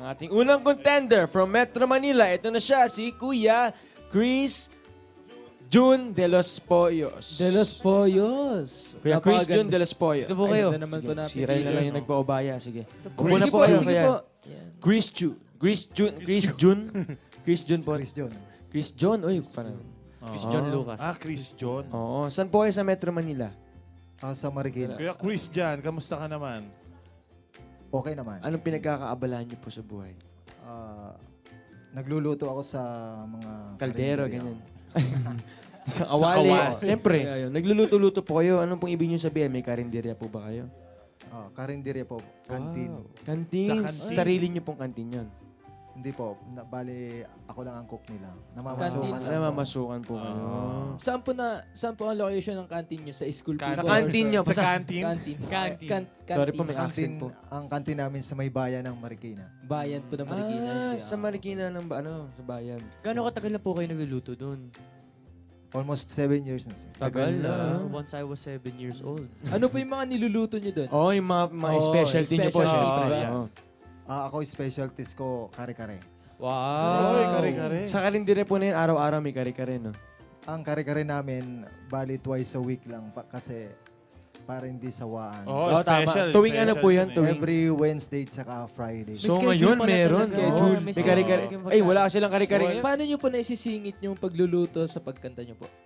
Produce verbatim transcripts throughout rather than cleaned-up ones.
ating unang contender from Metro Manila. Ito na siya, si Kuya Chrissjhun Delos Poyos. Delos Poyos. Kuya Chrissjhun Delos Poyos. Ito po kayo. Ay, naman sige, po natin. si Ray na lang yung nagpaubaya. Sige. Sige Muna po, po kayo, sige Kuya. po. Chrissjhun. Chrissjhun. Chrissjhun. Chrissjhun po. Chrissjhun. Chrissjhun. Uy, parang. Chrissjhun Oh. Lucas. Ah, Chrissjhun. Oo. Saan po kayo sa Metro Manila? Ah, sa Marikina. Kuya Chrissjhun, kamusta ka naman? Okay naman. Anong pinagkakaabalahan niyo po sa buhay? Ah, nagluluto ako sa mga... Kaldero, karinderya. ganyan. Sa awali. kawali. Siyempre, ayun, nagluluto-luto po kayo. Anong pong ibig niyo sabihin? May karinderya po ba kayo? Ah, karinderya po. Kantin. Wow. Kantin. Sa kantin. Sarili niyo pong kantin yun. Hindi po. Na, bali, ako lang ang cook nila. Namamasukan Kantin. Sa mamasukan po kayo. Saan po na saan po ang location ng canteen nyo? Sa school po? Sa ba? kantin nyo. Sa Basta- canteen? Canteen. Canteen. Kan- Sorry po, canteen. may Ang accent kantin, po. ang kantin namin sa may bayan ng Marikina. Bayan po ng Marikina. Ah, sa Marikina ng ba, ano, sa bayan. Gano'ng katagal na po kayo nagluluto doon? Almost seven years na siya. Tagal na. Ah, once I was seven years old. Ano po yung mga niluluto nyo doon? Oo, oh, yung mga, mga Oo, specialty niyo po. specialty, syempre. diba? Oo. Ah, ako specialties ko, kare-kare. Wow. Oy, kare-kare. Sa kalendere po na yun, araw-araw may kare-kare, no? Ang kare-kare namin, bali twice a week lang pa, kasi para hindi sawaan. Oo, Oo, tama. special. Tuwing ano special po yun, eh. tuwing- Every Wednesday tsaka Friday. So schedule ngayon, pala meron. talaga. Oo, Oo, may may kare-kare. schedule. Ay, wala silang kare-kare ngayon. Paano nyo po naisisingit yung pagluluto sa pagkanta nyo po?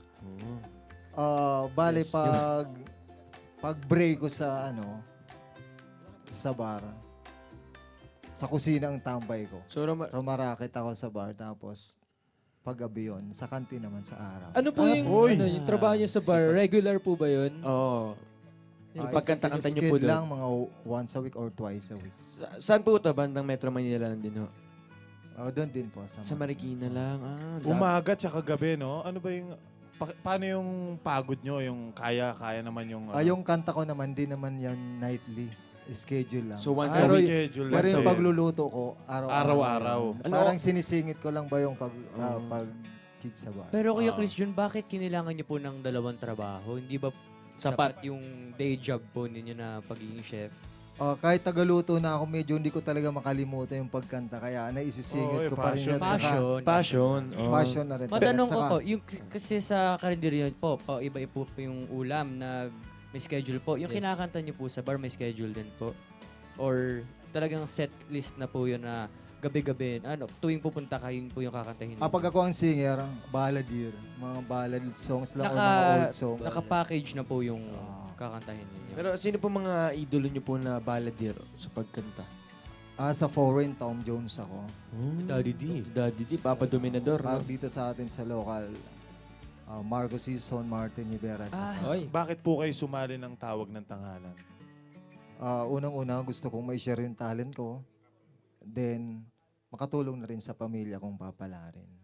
Ah, bali Yes. pag pag break ko sa ano sa bar. Sa kusina ang tambay ko. So, Roma- Rumarakit ako sa bar tapos paggabi yun, sa kantin naman sa araw. Ano po Ah, yung, boy. ano, yung trabaho nyo sa bar? Regular po ba yun? Oo. Yung Ah, pagkanta-kanta niyo po skid doon. lang, mga once a week or twice a week. Sa- Saan po ito? Bandang Metro Manila lang din, ho? Oh, doon din po. Sa, Sa Marikina lang. Ah, dami. Umaga tsaka gabi, no? Ano ba yung... Pa- paano yung pagod nyo? Yung kaya, kaya naman yung... Ah, yung kanta ko naman, di naman yan nightly. Schedule lang. So, once Ah, a Pero, week. schedule pero lang. yung siya. pagluluto ko, araw-araw. Araw-araw. yan. Ano- Parang sinisingit ko lang ba yung pag, ah, Mm. pag kids sa bar. Pero Kuya Ah. Chrissjhun, bakit kinilangan niyo po ng dalawang trabaho? Hindi ba Sapat. sapat yung day job po ninyo na pagiging chef? Oh, kahit tagaluto na ako, medyo hindi ko talaga makalimutan yung pagkanta. Kaya Oo, naisisingit ko eh, pa rin passion. yan. Saka, Passion. Passion. oo. passion na rin. Matanong At ko saka, po, yung, kasi sa kalendaryo po, pa, iba-iba po yung ulam na may schedule po. Yung Yes. kinakanta niyo po sa bar, may schedule din po? Or talagang set list na po yun na gabi-gabi, ano, tuwing pupunta kayo yun po yung kakantahin niyo? Ah, pag ako ang singer, balladeer. Mga ballad songs lang o Naka, mga old songs. naka-package na po yung Ah. kakantahin niyo. Pero sino po mga idolo niyo po na balladeer sa pagkanta? Ah, sa foreign, Tom Jones ako. Daddy D. Daddy D, Papa Dominador. Pag No? dito sa atin sa local, ah, Marco Season, Martin Rivera. Ah, Oy. bakit po kayo sumali ng tawag ng tanghalan? Ah, unang-una, gusto kong ma-share yung talent ko. Then, makatulong na rin sa pamilya kong papalarin.